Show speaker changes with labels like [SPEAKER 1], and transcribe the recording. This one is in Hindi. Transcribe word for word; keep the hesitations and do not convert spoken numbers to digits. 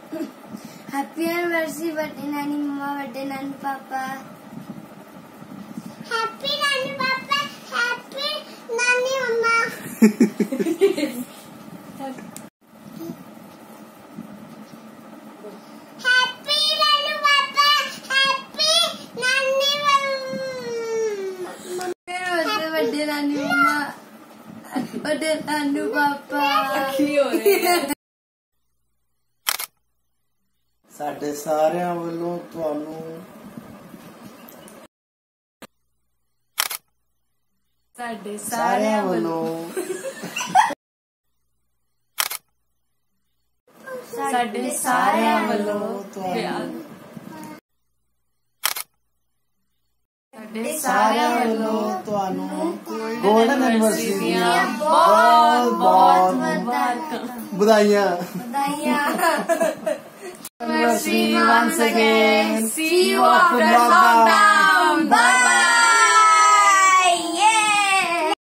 [SPEAKER 1] हैप्पी एनिवर्सरी बर्थडे नानी मम्मा, बर्थडे नानी पापा। हैप्पी नानी पापा, हैप्पी नानी मम्मा। हैप्पी नानी पापा, हैप्पी नानी मम्मा। बर्थडे नानी मम्मा, बर्थडे नानू पापा।
[SPEAKER 2] साडे सारिਆਂ ਵੱਲੋਂ ਤੁਹਾਨੂੰ
[SPEAKER 1] साडे सारिਆਂ ਵੱਲੋਂ साडे सारिਆਂ ਵੱਲੋਂ साडे सारिਆਂ ਵੱਲੋਂ
[SPEAKER 2] ਤੁਹਾਨੂੰ ਗੋਲਡਨ ਐਨਵਰਸਰੀ ਦੀਆਂ ਬਹੁਤ ਬਹੁਤ ਵਧਾਈਆਂ
[SPEAKER 1] ਵਧਾਈਆਂ।
[SPEAKER 2] Anniversary once again. See you after lockdown.